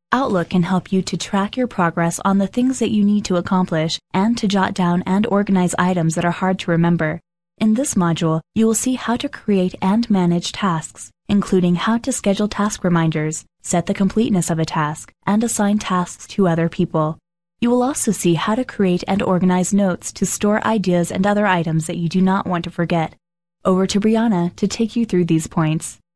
Outlook can help you to track your progress on the things that you need to accomplish and to jot down and organize items that are hard to remember. In this module, you will see how to create and manage tasks, including how to schedule task reminders, set the completeness of a task, and assign tasks to other people. You will also see how to create and organize notes to store ideas and other items that you do not want to forget. Over to Brianna to take you through these points.